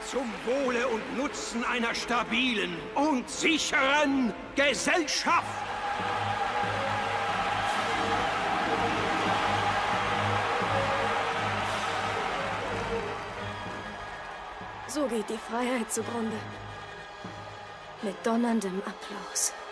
Zum Wohle und Nutzen einer stabilen und sicheren Gesellschaft. So geht die Freiheit zugrunde. Mit donnerndem Applaus.